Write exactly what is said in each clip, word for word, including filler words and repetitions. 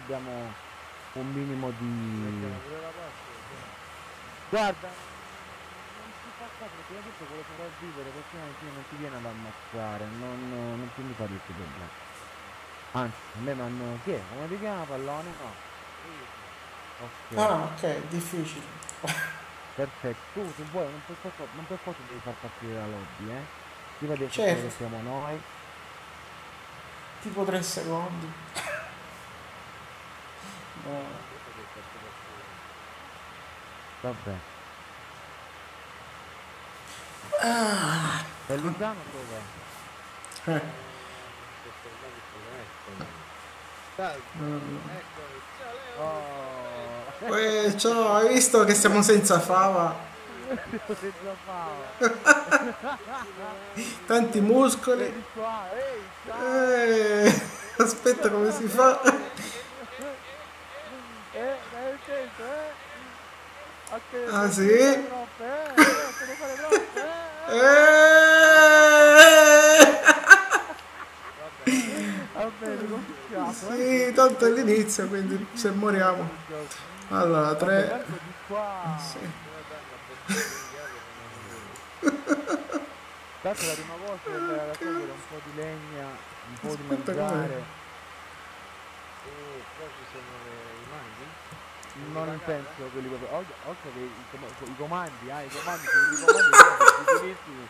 abbiamo un minimo di... Guarda, non si fa caso perché io detto vuole sopravvivere perché non ti viene ad ammazzare, non, non ti mi fare il tuo problema. Anzi, a me mi hanno... Chi è? Come ti chiama pallone? No. Ok. Ah, ok, difficile. Perfetto, tu se vuoi non per forza, non per forza devi far partire la lobby, eh? Prima devi aspettare che Certo, siamo noi. tipo tre secondi. No. Vabbè. Ah, E Luciano dov'è? eh, Oh, Uè, ciao, hai visto che siamo senza fava? senza fava. Tanti muscoli. Vedi qua, ehi, ciao. Eh, aspetta come si fa. Eh, dai attento, eh. Ah Attento, sì? te ne fare Eh. troppe, eh. Eh, te ne fare troppe, eh. eh. Va bene, cominciamo, eh. Sì, tanto è l'inizio, quindi se moriamo. Allora, Vabbè, tre. tanto di qua. Sì. Tanto la prima cosa è andare a raccogliere un po' di legna, un po' di Aspetta com'è. mangiare. Non penso quelli proprio. Oltre oltre che i, com- i comandi, ah, i comandi, quelli i comandi sono difficilissimi.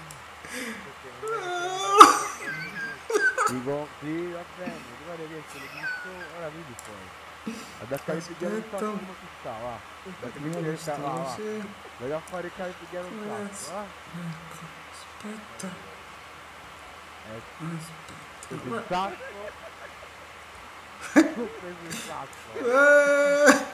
Dico, sì, va bene, ti pare che se le giusto, ora vedi poi. Ad a calibrare un Aspetta. sacco come si sta, va. Da Prima calibrare il questo ca- va, va. così. Vai a fare il calibrare un Ragazzi. sacco, va. Ecco. Aspetta. Ecco, preso il Aspetta. sacco. Ho preso il sacco. Eh.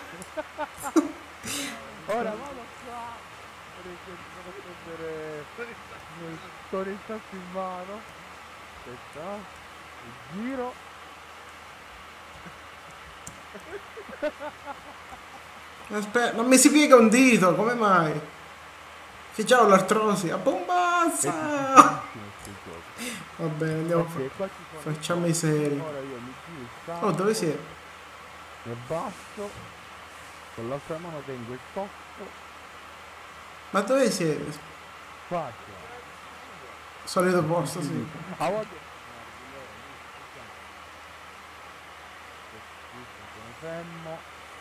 Ora vado qua. Vado a prendere con il sacco in mano. Aspetta, il giro. Aspetta, non mi si piega un dito, come mai? Che già ho l'artrosi, a È bombazza! difficilissimo sto gioco. Va bene, andiamo a fa- Ok, qua ci sono i facciamo i cocchi. seri. Ora io mi giro il Oh, dove sacco, si è? ne basso, con l'altra mano tengo il cocco, Ma dove siete? faccio. Solito posto, sì. A volte sono fermo.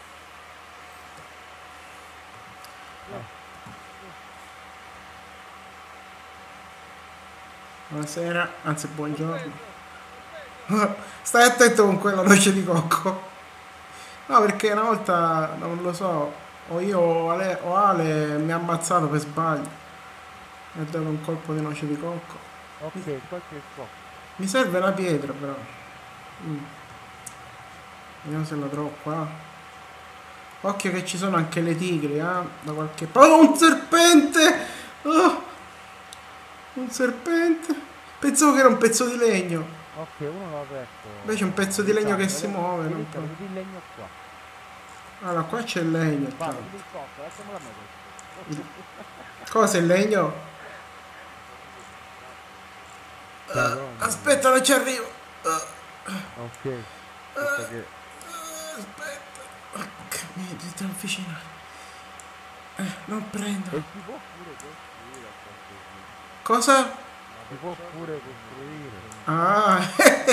Buonasera, anzi buongiorno. Stai attento con quella noce di cocco. No, perché una volta, non lo so, o io o Ale, o Ale mi ha ammazzato per sbaglio. Mi ha dato un colpo di noce di cocco. Ok, qua c'è il cocco. Mi serve la pietra però. Mm. Vediamo se la trovo qua. Occhio che ci sono anche le tigri, eh? Da qualche parte. Oh, un serpente! Oh, un serpente! Pensavo che era un pezzo di legno. Ok, uno l'ho aperto. Invece è un pezzo di legno che si Vedi, muove. vedi, Non vedi, può- vedi il legno qua. Allora, qua c'è il legno. Guarda, Tanto. vedi il cocco, lasciamolo a me questo. Cosa è il legno? Madonna mia. Aspetta, non ci arrivo. Ok, aspetta che... Aspetta. Ok, mi devo avvicinare. Eh, non prendo. E si può pure costruire a questo punto. Cosa? Si può pure costruire. Ah,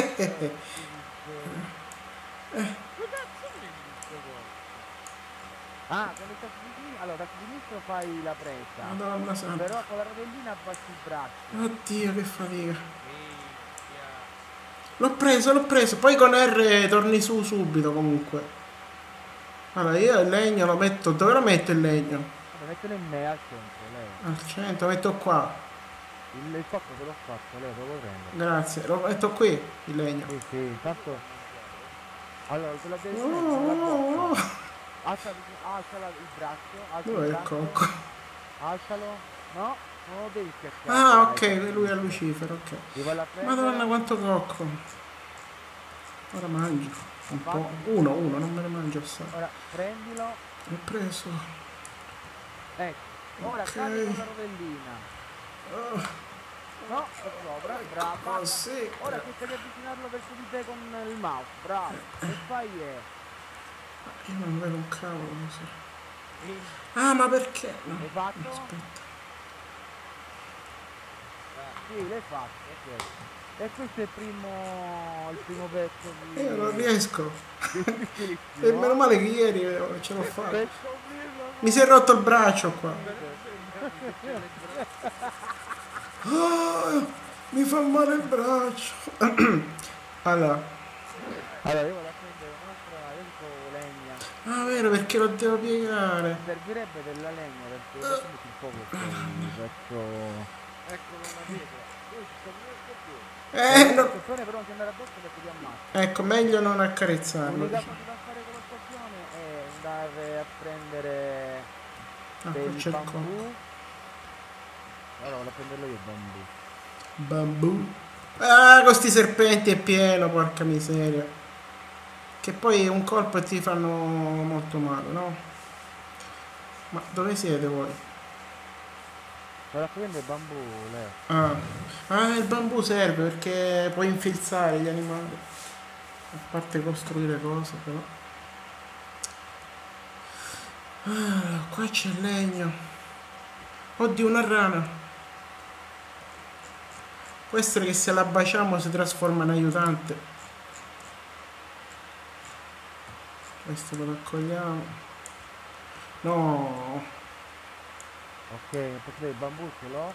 Ah, con il tasto di sinistra, allora tasto sinistro fai la presa, Madonna santa. però con la rotellina abbassi il braccio. Oddio, che fatica. L'ho preso, l'ho preso. Poi con R torni su subito comunque. Allora, io il legno lo metto. Dove lo metto il legno? Vabbè, mettelo in me al centro, lei. Al centro, lo metto qua. Il, il cocco te l'ho fatto, lei lo può prendere. Grazie. Lo metto qui il legno. Sì, sì, intanto... Allora, te la devi Oh, mettere sulla oh, oh. bocca. Alza, alza la- il braccio, alza il Dov'è il braccio. cocco? Alzalo. No, non lo devi schiacciare. Ah, dai, ok, dai. lui è Lucifero, ok. Ti vuoi la prendere? Madonna, quanto cocco. Ora mangio. Un po'. Uno, uno, non me ne mangio assai. Ora, prendilo. L'ho preso. Ecco. Ora Ok. cadi con la rovellina. No, sopra, brava. Così. Ora cerca di avvicinarlo verso di te con il mouse, bravo. E fai è Io non vedo un cavolo, non so. Ah, ma perché? No, L'hai fatto? aspetta. Sì, l'hai fatto, ok. E questo è il primo, il primo pezzo Io non di, riesco. di E meno difficilissimo. male che ieri eh, ce l'ho fatta. Per scoprirlo Mi si è rotto il braccio qua. Ah, mi fa male il braccio. Allora, Allora io vado a prendere un'altra, io dico legna. ah, vero, perché lo devo piegare. Mi servirebbe della legna perché adesso metti il fuoco e poi faccio... Eccolo una pietra. Io ci sto pure il scorpione. Eh, Eh, lo no. scorpione però non ti andare addosso perché ti ammazza. Ecco, meglio non accarezzarlo. L'unica Diciamo. cosa da fare con lo scorpione è andare a prendere Ah, per qua il c'è il cocco. bambù. Allora vado a prenderlo io il bambù. Bambù. Ah, con sti serpenti è pieno, porca miseria. Che poi un colpo e ti fanno molto male, no? Ma dove siete voi? Vado a prendere il bambù, Leo. Ah, ah, il bambù serve perché puoi infilzare gli animali. A parte costruire cose, però. Ah, qua c'è il legno. Oddio, una rana. Può essere che se la baciamo si trasforma in aiutante. Questo lo raccogliamo. No. Ok, perché il bambù ce l'ho.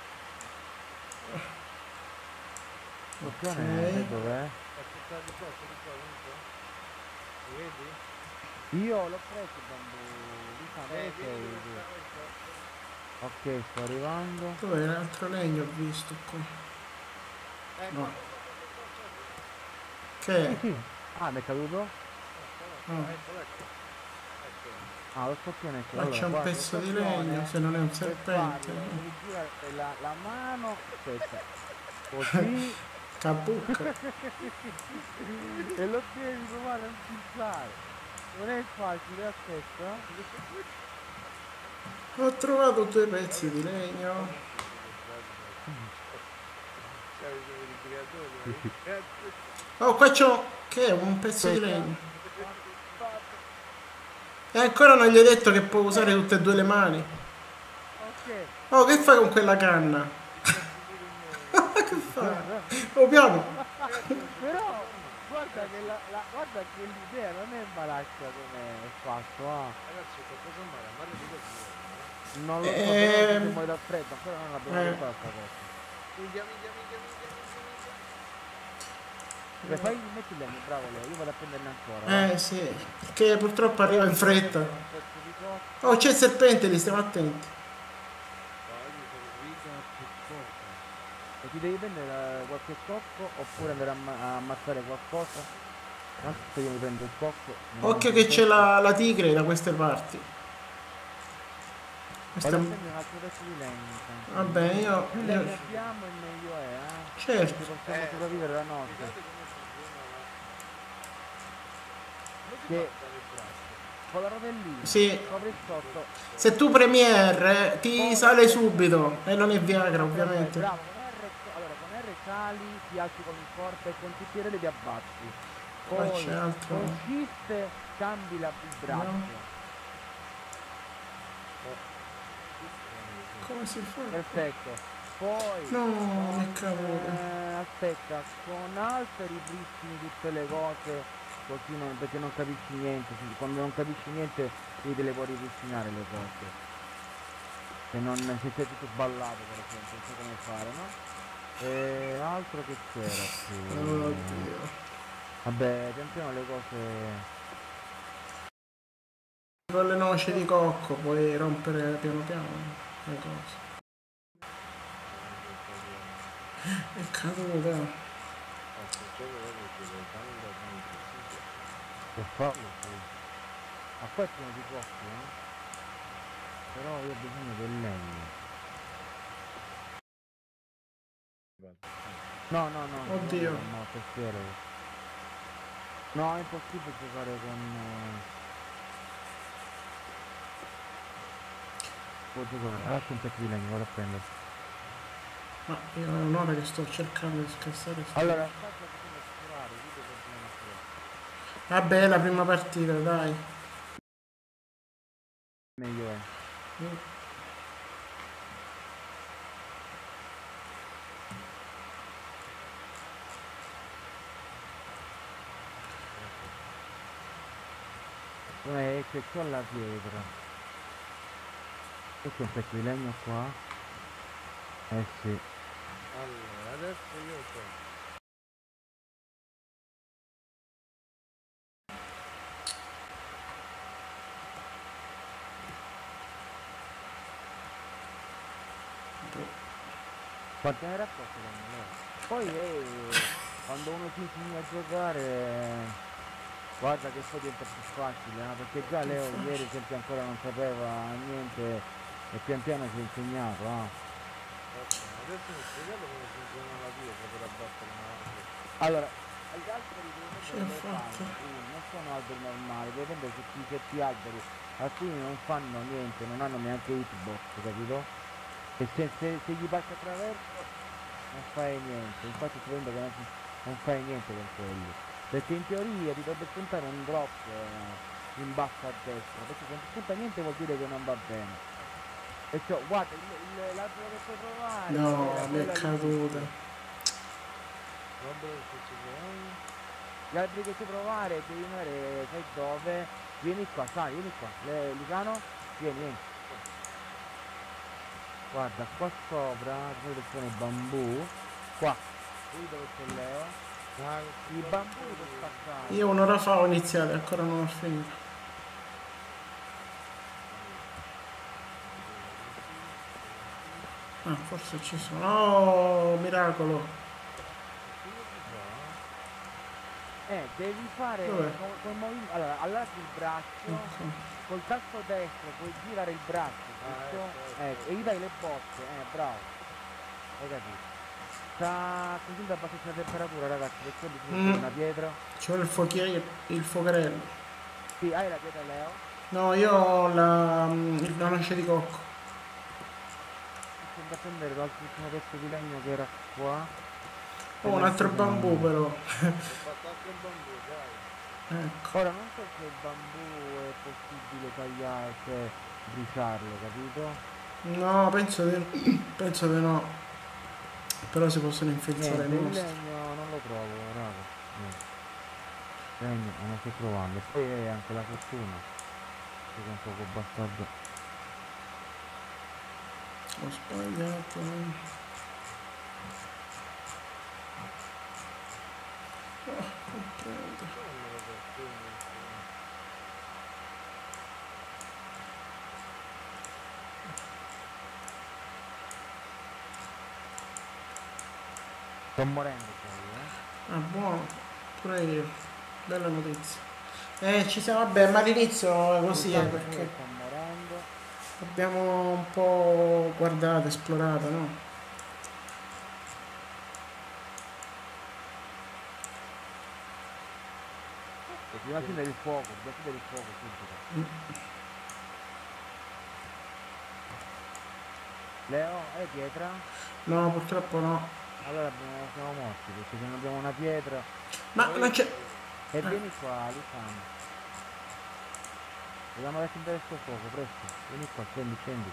Ok. Scorpione, dov'è? Aspettate di qua, di qua, comunque. Lo vedi? Io l'ho preso il bambù. Diciamo, Eh, dove vieni sei questa, tu? questa. Ok, sto arrivando. Dov'è l'altro legno ho visto qua? Eh, No. qua, qua, qua, qua, qua, qua. Che Sì, è? sì. Ah, mi è caduto? Ah, Ah. eccolo, ecco. Ecco. Ah, lo scorpione è Qua quello. c'è un Guarda, lo pezzo di scorpione, legno, se non è un per serpente. farlo, devi girare la, la mano. Aspetta. Così. Cabucca. E lo devi provare a infilzare. Non è facile, aspetta. Ho trovato due pezzi di legno. Ciao, i creatori. Grazie. Oh, qua c'ho... Che è? Un pezzo di Aspetta. legno. E ancora non gli hai detto che può usare tutte e due le mani. Ok. Oh, che fai con quella canna? Che fai? Oh, piano. Però guarda che la, la- guarda che l'idea non è malaccia come è fatto, ah. Ragazzi, ho qualcosa a mare, a mare di così. Non lo so, Ehm. però non siamo da freddo, ancora non abbiamo Eh. pensato a sta cosa. Minchia, minchia, minchia, minchia, minchia, minchia. Beh, fai metti il legno, bravo Leo, io vado a prenderne ancora. va. Eh, sì. Perché purtroppo arriva in fretta. Un pezzo di cotto. Oh, c'è il serpente lì, stiamo attenti. Vai, mi sono qui. Che cosa? E ti devi prendere eh, qualche cocco oppure andare a, ma- a ammazzare qualcosa? Tanto io mi prendo il cocco. me ne Occhio mangio che un c'è pezzo. la, la tigre da queste parti. Vado Questa... a prendere un altro pezzo di legno. intanto. Vabbè, io... Più io... legno abbiamo e meglio è, eh. Certo. Ci possiamo Eh, sopravvivere la notte. Guardate come funziona la... Come si Che- fa a fare il braccio? Con la rotellina. Sì. Copri sotto. Se tu premi R ti sale subito. E non è Viagra, ovviamente. Bravo, con R, allora, con R sali, ti alzi con il corpo e con T P R li abbatti. Qua Poi c'è altro. con Shift cambi la, il braccio. No. Come si fa? Perfetto. Poi No, con, che cavolo. eh, aspetta, con Alt ripristini tutte le cose così non, perché non capisci niente. quindi Quando non capisci niente devi te le puoi ripristinare le cose. Se non se sei tutto sballato per esempio, non so come fare, no? E altro che c'era qui. Oddio. Vabbè, pian piano le cose. Con le noci di cocco puoi rompere piano piano le cose. È caduta. Per farlo poi. Ma qua è pieno di cocchi, eh? Però io ho bisogno del legno. No, no, no. Oddio. No, no, testiere. No, è impossibile giocare con. eh, Può giocare. Lascia un pezzo di legno, vado a prendere. Ma io è un'ora che sto cercando di scassare sto- Allora, faccia bisogna curare, video per non curare. Vabbè, la prima partita, dai. meglio è. Mm. Eh, che c'ho la pietra. E c'è un pezzo di legno qua? Eh sì. Allora, adesso io ho Quante ne raccolte legno, Leo? Poi eh, quando uno si inizia a giocare, guarda che poi diventa più facile, no? Perché già Leo ieri sempre ancora non sapeva niente e pian piano si è insegnato, ah. Ottimo, adesso mi spiegate come funziona la pietra per abbattere una albero. Allora, gli alberi Sì, devono fare, infatti. uno, non sono alberi normali, per esempio certi, certi alberi, alcuni non fanno niente, non hanno neanche hitbox, capito? E se, se, se gli passi attraverso non fai niente, infatti sto vedendo che non, non fai niente con quelli. Perché in teoria ti dovrebbe spuntare un drop eh, in basso a destra, perché se non ti spunta niente vuol dire che non va bene. E cioè, guarda, il- il- l'albero che puoi provare era No, mi è quello caduta. all'inizio. L'albero che ci sono. Gli alberi che puoi provare devi andare, sai dove? Vieni qua, sai, vieni qua. Le, Lucano, vieni, vieni. Guarda, qua sopra, dove sono i bambù, qua, qui dove c'è Leo, Ah, i bambù li puoi spaccare. Io un'ora fa ho iniziato, ancora non ho finito. Ah, forse ci sono. Oh, miracolo. Eh, devi fare Dov'è? con, con movimento, allora, allarghi il braccio, Ecco. col tasto destro puoi girare il braccio, giusto? ecco, ecco. Eh, e gli dai le botte, eh, bravo, hai capito. Sta così abbastanza la temperatura, ragazzi, per quello ci Mm. mette una pietra. C'è il fuochiere, il fuocherello. Sì, hai la pietra, Leo? No, io ho la, il noce di cocco. Sto andando a prendere l'ultimo pezzo di legno che era qua. Ho un altro bambù però. Ho fatto anche il bambù, dai. Ecco. Ora non so se il bambù è possibile tagliare, cioè bruciarlo, capito? No, penso di, penso di no. Però si possono infilzare Niente, i il mostri. legno non lo trovo, raga. Niente. Il legno non lo sto trovando. E poi è anche la fortuna. Che è un poco bastardo. Ho sbagliato. Oh, non prendo. Non me lo perdono. Sto morendo poi, eh. Ah, buono. Pure io. Bella notizia. Eh, ci siamo, vabbè, ma all'inizio è così, eh, Intanto perché pure sto morendo. abbiamo un po' guardato, esplorato, no? Dobbiamo accendere il fuoco, dobbiamo accendere il fuoco subito. Mm. Leo, hai pietra? No, purtroppo no. Allora abbiamo- siamo morti, perché se non abbiamo una pietra. Ma non c'è... E vieni qua, Luciano. Dobbiamo accendere sto fuoco, presto. Vieni qua, scendi, scendi.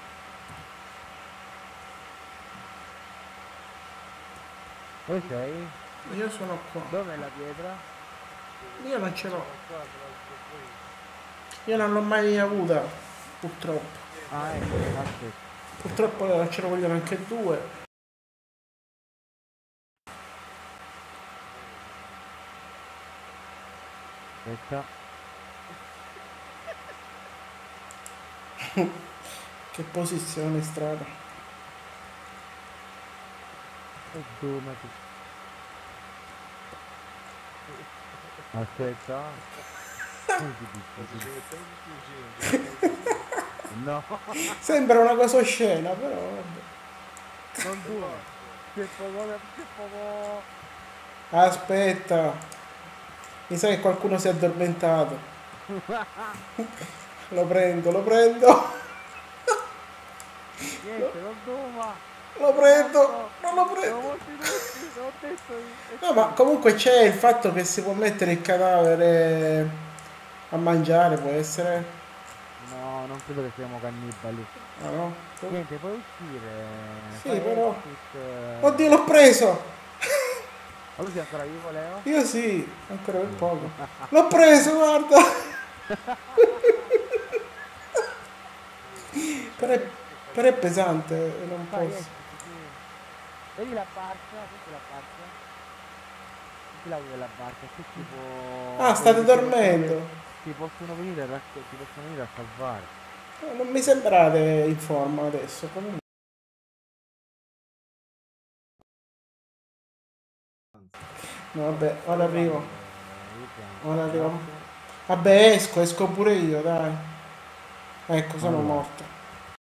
Dove sei? Io sono qua. Dov'è la pietra? Io non ce l'ho. Qua, tra l'altro, qui. Io non l'ho mai avuta, purtroppo. Ah, ecco, aspetta. Purtroppo ce ne vogliono anche due. Aspetta. Che posizione strada. E dove ma tu? Aspetta. Come si dice? Ci mettiamo tutti vicini. No, Sembra una cosa oscena, però vabbè. non tu. C'è poco, c'è poco. Aspetta. Mi sa che qualcuno si è addormentato. Lo prendo, lo prendo. Niente, non doma. Lo prendo. Non lo Siamo prendo. morti tutti, l'ho detto io. No, ma comunque c'è il fatto che si può mettere il cadavere a mangiare, può essere. No, non credo che siamo cannibali. Ah no? Niente, puoi uscire. Sì, fai però... exit, eh. Oddio, l'ho preso! Ma tu sei ancora vivo, Leo? Io sì, ancora per poco. L'ho preso, guarda! però, è, però è pesante, e non Fai posso. exit, sì. Vedi la barca? Senti la barca? Senti l'audio della barca, qui tipo... Ah, quelli state che ti possono venire, dormendo? ti possono venire a, racco- ti possono venire a salvare. Eh, Non mi sembrate in forma adesso, comunque. No, vabbè, ora arrivo. Ora arrivo. Vabbè, esco, esco pure io, dai. Ecco, sono Allora. morto.